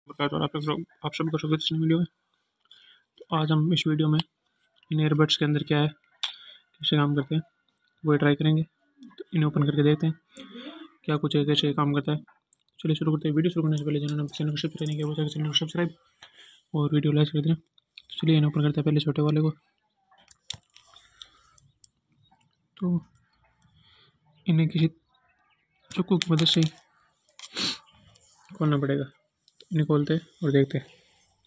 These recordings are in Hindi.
और आप सभी को स्वागत है इस वीडियो में। तो आज हम इस वीडियो में इन एयरबड्स के अंदर क्या है, कैसे काम करते हैं, वो ट्राई करेंगे। तो इन्हें ओपन करके देखते हैं क्या कुछ है, कैसे काम करता है। चलिए शुरू करते हैं। वीडियो शुरू करने से पहले जिन्होंने चैनल को सब्सक्राइब नहीं किया वो चैनल को सब्सक्राइब और वीडियो लाइक कर देना। तो चलिए इन्हें ओपन करते हैं। पहले छोटे वाले को, तो इन्हें किसी चाकू की मदद से खोलना पड़ेगा। तो इन्हें खोलते हैं और देखते हैं।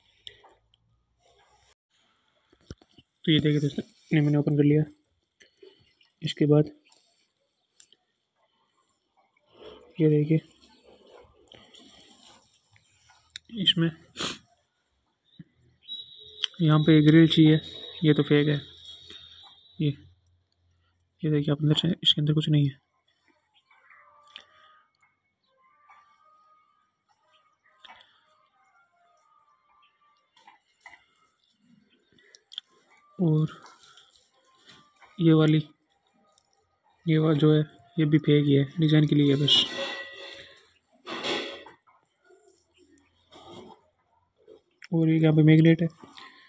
तो ये देखिए दोस्तों, इन्हें मैंने ओपन कर लिया। इसके बाद ये देखिए, इसमें यहाँ पे ग्रिल चाहिए, ये तो फेक है। ये देखिए आप अंदर से, इसके अंदर कुछ नहीं है। और ये वाला जो है ये भी फेक ही है, डिज़ाइन के लिए है बस। और ये यहाँ पे मैग्नेट है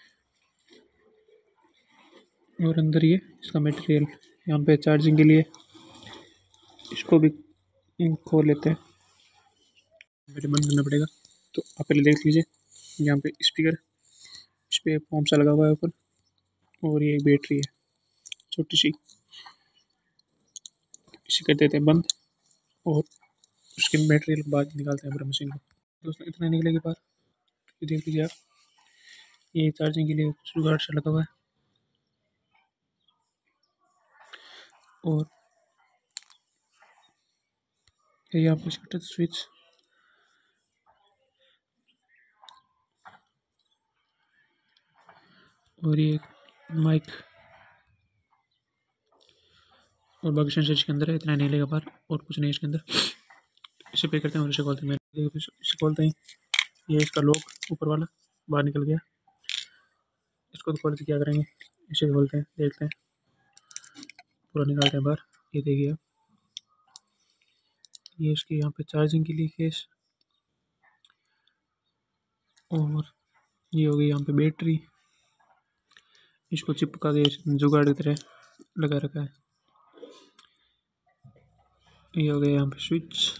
और अंदर ये इसका मटेरियल यहाँ पे चार्जिंग के लिए। इसको भी खोल लेते हैं, पहले बंद करना पड़ेगा। तो आप पहले देख लीजिए, यहाँ पे स्पीकर, इस पर फॉर्म सा लगा हुआ है ऊपर, और ये एक बैटरी है छोटी सी। इसे कर देते हैं बंद और उसके मटेरियल बाद निकालते हैं पूरा मशीन को। दोस्तों इतना निकलेगी बाहर। तो देख लीजिए आप, ये चार्जिंग के लिए जुगाड़ सा लगा हुआ है। और ये यहाँ पे शटर स्विच, और ये माइक और बाकी सेंसर इसके अंदर है। इतना नहीं लेगा बाहर, और कुछ नहीं इसके अंदर। इसे पे करते हैं और इसे खोलते हैं। इसे खोलते हैं, ये इसका लॉक ऊपर वाला बाहर निकल गया। इसको तो खोल के क्या करेंगे, इसे खोलते हैं, देखते हैं, पूरा निकालते हैं बाहर। ये देखिए, ये इसके यहाँ पे चार्जिंग के लिए केस, और ये हो गई यहाँ पे बैटरी। इसको चिपका के जुगाड़ की तरह लगा रखा है। ये हो गया यहाँ पे स्विच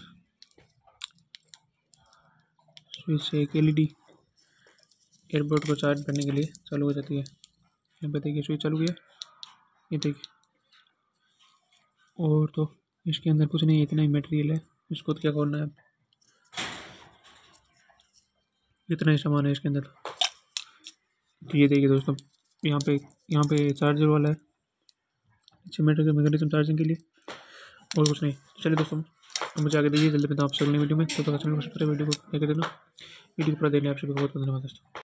से एक एलईडी एयरबड को चार्ज करने के लिए चालू हो जाती है। यहाँ पे देखिए स्विच चालू किया, ये देखिए। और तो इसके अंदर कुछ नहीं है, इतना ही मटेरियल है। इसको तो क्या खोलना है, इतना ही सामान है इसके अंदर। तो ये देखिए दोस्तों, यहाँ पे चार्जर वाला है, अच्छे मैकेनिज्म चार्जिंग के लिए, और कुछ नहीं। चलिए दोस्तों, मुझे आगे देखिए, जल्दी मिलता हूँ आपसे अगली वीडियो में। तो चैनल को सब्सक्राइब, वीडियो को देख देना, वीडियो को पूरा देखने आप सभी को बहुत धन्यवाद दोस्तों।